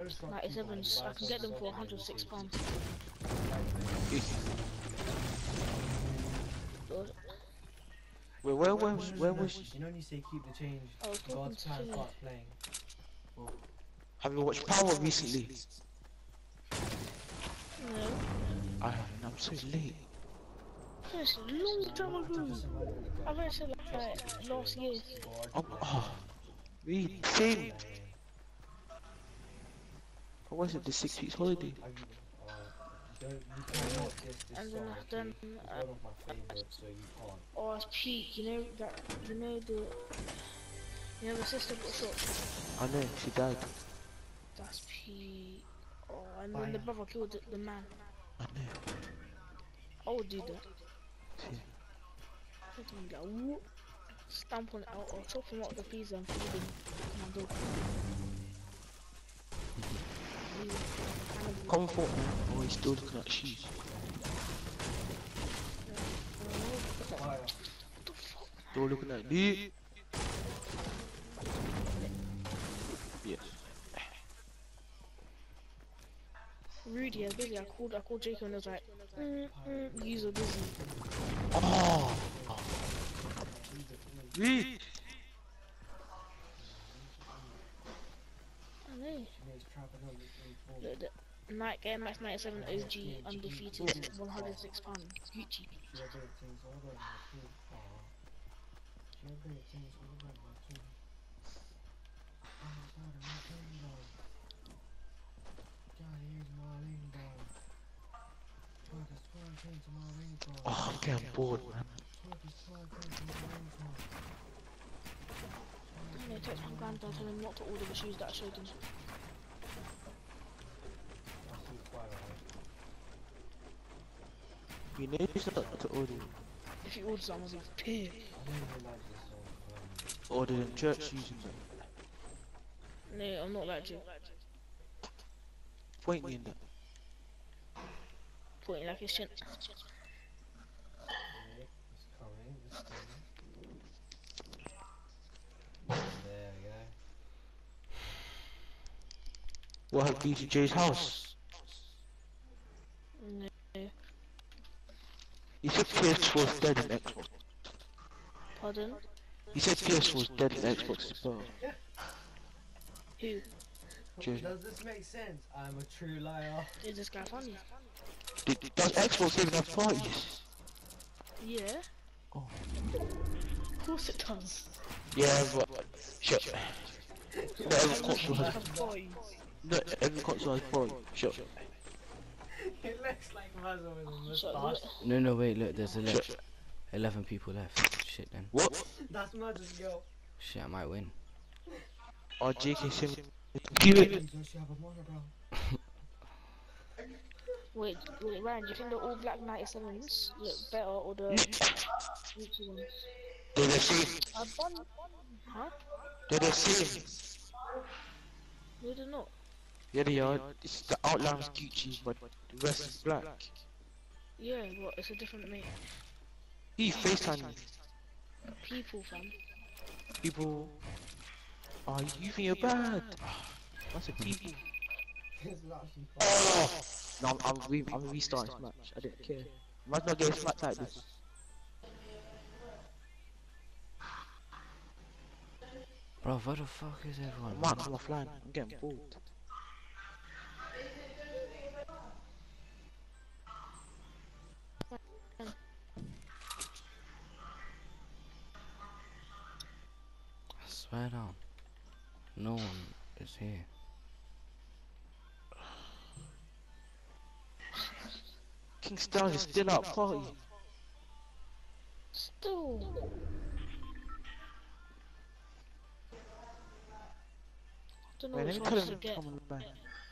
97s. I can get them for £106. Wait, where was she? You know when you say keep the change, I was talking God's to plan Timmy. starts playing. Oh. Have you watched Power recently? No. I'm so late. Yes, a long time ago. I read it like last year. Read, same. Or was it the 6 weeks holiday? You cannot diss this And song, then okay? It's one of my favorites, so you can't. oh, it's peak. You know that. You know the sister got shot. I know, she died. That's peak. Oh, and then the brother killed the man. I know. I would do that. Yeah. I'd be like, whoop, stamp on it out or chop him out the pizza and feed him. My dog. Comfort, man. Oh, he's still looking at shoes. Still looking at me. Yes. Rudy, I was busy. I called Jacob and I was like, user busy. Oh. Read. I know. Look, the Nike Air Max 97 OG undefeated £106. Gucci. Oh, I'm getting bored, man. I know, text my granddad, tell him not to order the shoes that I showed him. You know it's not to order. If he orders them, I'll be pissed. Order them church shoes and that. No, I'm not like you. Point me in that. Pointing like his chin. What have BCJ's house? No. He said PS4 was dead in Xbox. Pardon? He said PS4 was dead in Xbox as well. Who? Does this make sense? I'm a true liar. Is this guy funny? Does Xbox even have parties? Yeah. Oh. Of course it does. Yeah, but shut. Not every console has. Parties. Not every console has parties. Shut. It looks like Muzzle with a Shut moustache. No, wait, look, there's 11 people left. Shit, then. What? That's Muzzle's girl. Shit, I might win. Oh, JK7. Give it. Does she have a monobrow? Wait, Ryan, do you think the all black 97s look better or the Gucci ones? They're the same. I've done. Huh? They're the same. No, they're not. Yeah, they are. It's the outline's Gucci, but the rest is black. Yeah, but it's a different mate. He FaceTime me. People, fam. People. Oh, you think you're bad? That's a people. Oh! No, I'm restarting this match. I didn't care. Might not get smacked like this. Bro, where the fuck is everyone? I might come offline. I'm getting bored. I swear down. No one is here. Kingston is still out party. Still. Don't know Man, which let me ones tell to him get. to come on the back.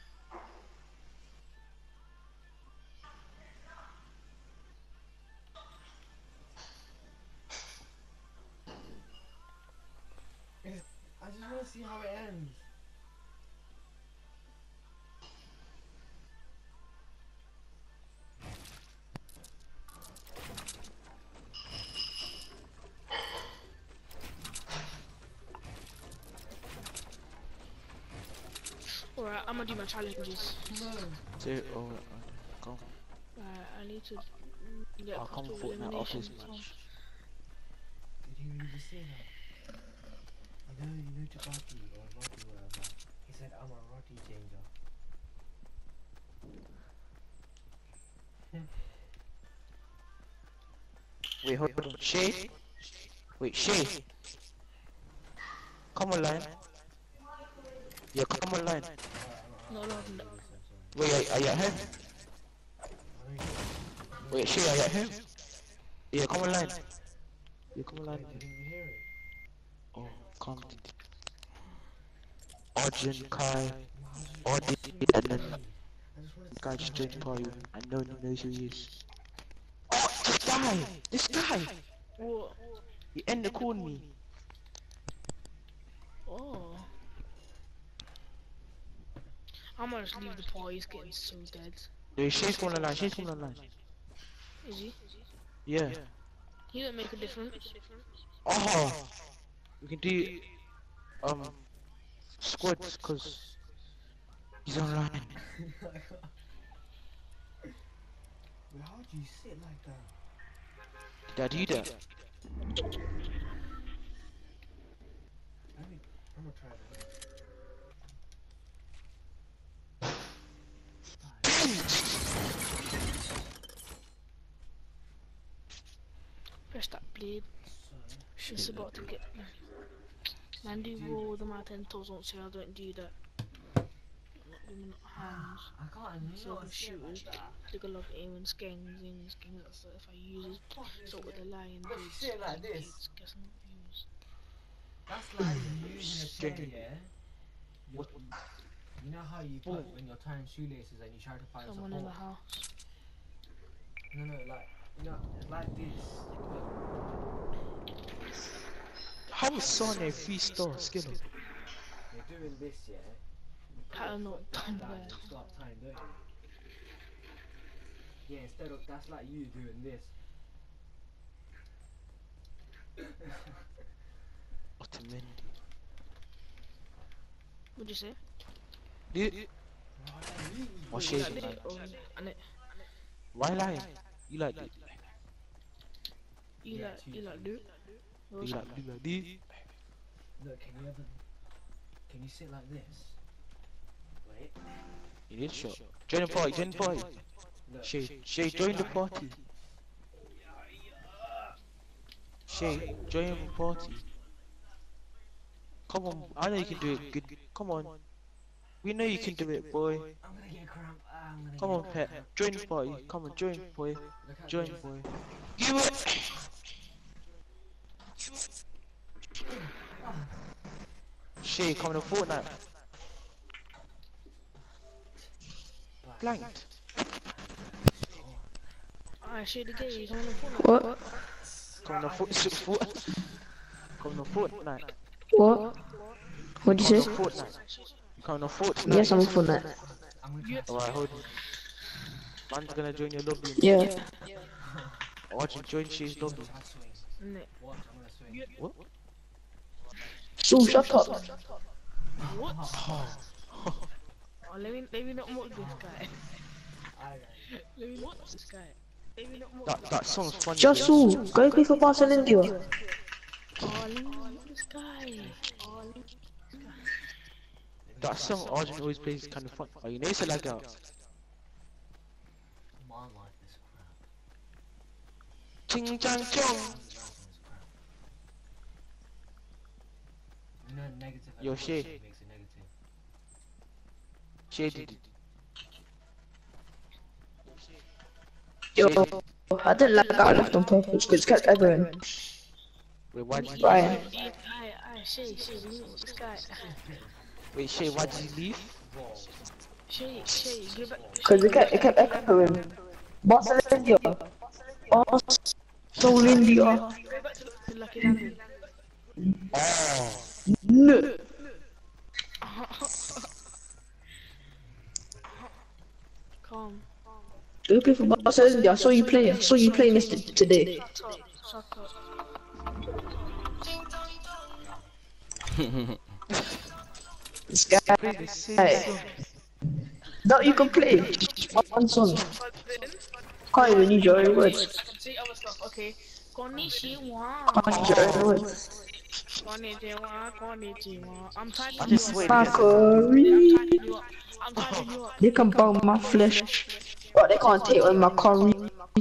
I just want to see how it ends. Alright, I'm gonna do my challenges. So, oh, come. I need to get I'll come past Fortnite elimination. office match. Did you really just say that? You know Jabaki or Rocky whatever. He said I'm a Rocky changer. Wait, hold on. Shay? Wait, Shay. Come online. Yeah, come online. No, no, no. Wait, are you at home? Wait, Shay, are you at home? Yeah, come online. Yeah, come online. Didn't you hear it? Oh, come. Arjun, Kai, Audit, and then the guy just joined the party, and no one knows who he is. Oh, this guy! This guy! What? He ended the calling me. Oh. I might just leave the party, he's getting so dead. No, Shay's coming online, Shay's coming online. Is he? Yeah. He don't make a difference. Oh! We can do, squads, cause he's online. Wait, how do you sit like that? Did I do that? I'm gonna try that. Press that blade. It's about to get. Man, do roll them out 10 toes, don't say I don't do that. I'm not doing hands. I can't So not I'm sit like shooters. that. Take a lot of aiming, scanning, so if I use it, so with the lion, But you sit like this. get some views. That's like using a chair, yeah? What? You know how you put when you're tying shoelaces and you try to find Someone in the support? house. No, like, it's like this. How is Sonya 3-star skill? You're doing this, yeah? Pattern not done That, well. you start tying, don't you? Yeah, instead of, that's like you doing this. Otamendi. What'd you say? What You Shay's like did online? it, or and it, Why lying? You like it? you Yeah, like do? You like this? Look, can you sit like this? Wait. You need shot. Join the party, join the party. Look. Shay, join the party. Shay, join the party. Come on, I know you can do it good. Come on. We know you can do it, boy. I'm gonna get cramp. I'm gonna Come get on, cramp. pet. Join the party. Come on, join, boy. Look at Join, this. boy. Give it! Shay, coming to Fortnite. Blanked. I share the game, he's on the phone. What? Coming to Coming to Fortnite. What? What'd you Coming say? to Fortnite. Coming to Fortnite. Yes, I'm for that. Alright, hold on. Man's gonna join your lobby. Yeah. Watch him join Shay's lobby. Innit? Watch, I'm gonna swing. What? So shut up. What? Oh. Oh, let me not mock this guy. Alright. Let me mock this guy. Let me not mock That song's funny. Just so. Go play for Barcelona India. Oh, let me mock this guy. Oh, let me That song Arjun always plays is kind of fun. Oh, you know it's a lag out. Man like this crap. Ching chang chong. You know, negative. Yo, Shay. Makes it negative. Shay did it. Yo, I didn't like that I left on purpose because it kept echoing. Wait, why did you Brian. Shay, let me mock this guy. Wait, Shay, why did you leave? Shay, give back. Because it kept echoing. Barcelona India. Barcelona India. Go back to the lucky landing. Oh. No. Calm. Go play for Barcelona India. I saw you play. I saw you playing this today. Shut up. This guy. Play the same Hey. song. No, you can play. Just one song. Can't even use your own words. I can say other stuff. Okay. Konnichiwa. Can't use your own words. Konnichiwa. Konnichiwa. I'm I typing you just up. wait. My I'm curry. typing you up. I'm typing you up. They can bow my flesh, but they can't take away my curry.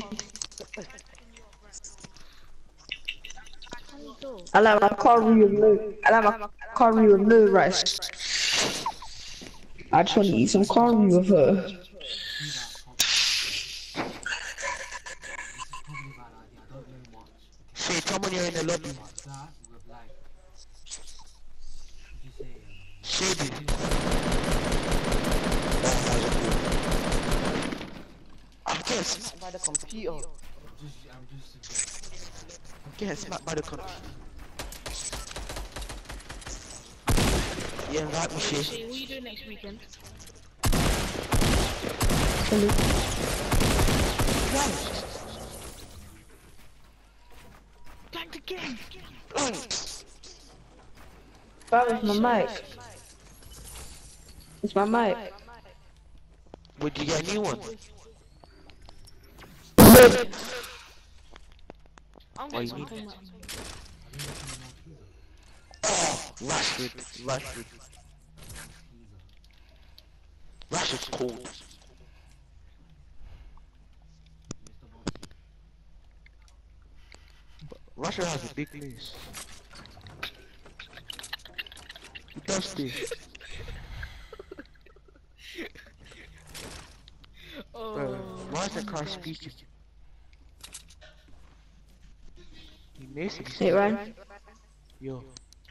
I like my curry with no. I like my curry with no rice. I just want to eat some curry with her. See that probably a bad idea. I don't know much. Okay. Say, come on, you're in the lobby. But that with like, what do you say? Shady. I'm getting smacked by the computer. I'm just suggesting. I'm getting smacked by the computer. Yeah, invite me, Shay. Shay, what are you doing next weekend? Back the game. That was my mic. It's my mic. Would you get a new one? I'm Why getting you need something. Oh, Rashford. Rashford's cold. Rashford has a big face. He does this. Oh, Bro, why is the car speaking? He needs to be Hey, speaking. Ryan. Yo,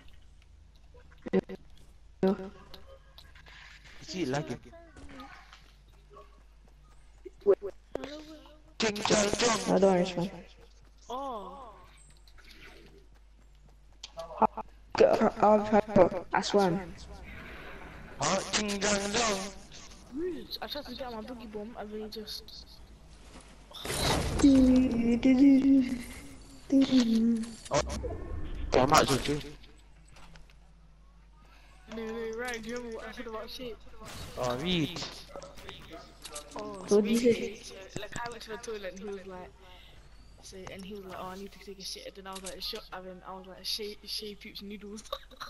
Yo. is he lagging? King Jong Jong. I don't understand. oh. I swear. Huh? King Jong Jong. Rude. I tried to get my boogie bomb and then he just. Oh, I might as well do. No, right, do you remember what I said about shit? Oh, read. Oh, What so did you say? basically, like, I went to the toilet and he was like, and he was like, oh, I need to take a shit. And then I was like, I was like, Shay poops noodles.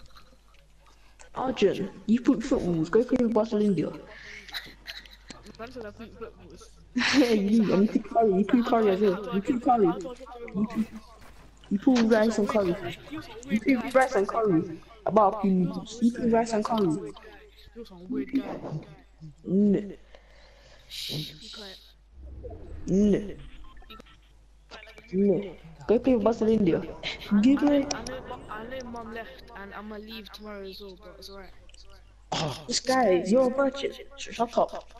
Arjun, you put footballs. Go play with Barcelona. Man said I poop footballs. You and you put curry. You put curry as well. You put curry. You put rice and curry. You put rice and curry. About noodles. You put rice and curry. You're some weird guy. No. Shh, be quiet. No. No. Go play with Barcelona. Give me. I know mom left and I'm gonna leave tomorrow as well, but it's alright. Oh, This guy, you're a virgin. Shut up.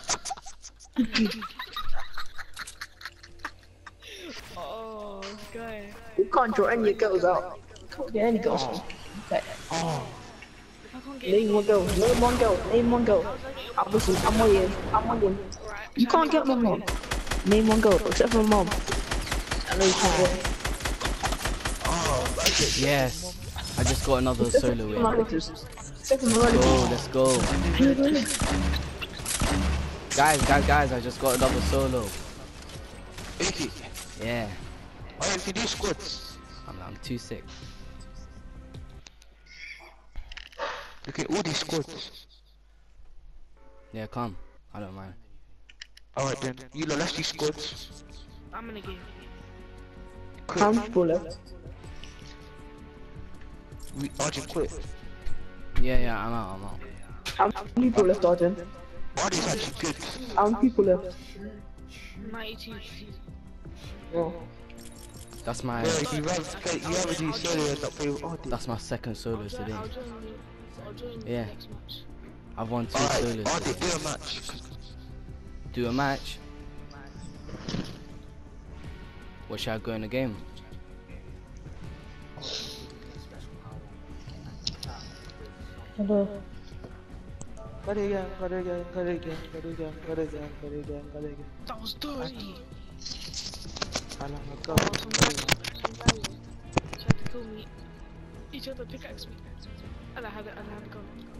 Oh, this guy. You can't draw any girls out. You can't get any girls. Okay. oh. If I can't get Name one girl. Name one girl. Name one girl. I'm listening. I'm waiting. I'm waiting. alright, You can't get my mom. Name one girl except for my mom. I know you can't get. Yes. I just got another solo win. Except for my Let's go. Guys, I just got another solo. Icky. Yeah. Oh, if you do squats. I'm too sick. Look at all these squats. Yeah, come. I don't mind. Alright then, you lot, let's do squats. I'm in a game. How many people left? We Arjun quit. Yeah, I'm out. How many people left, Arjun? Arjun's actually good. How many people left? 92. Oh. That's my Yeah, you rather do solo and not play with Arjun. that's my second solo today. I'll join you Yeah. next match. I've won 2 Alright, solos. Arjun, today. do a match. Do a match. What should I go in the game? Hello. Got it again. That was dirty. I like my Oh, some guy tried to kill me. He tried to pickaxe me. And I had to go.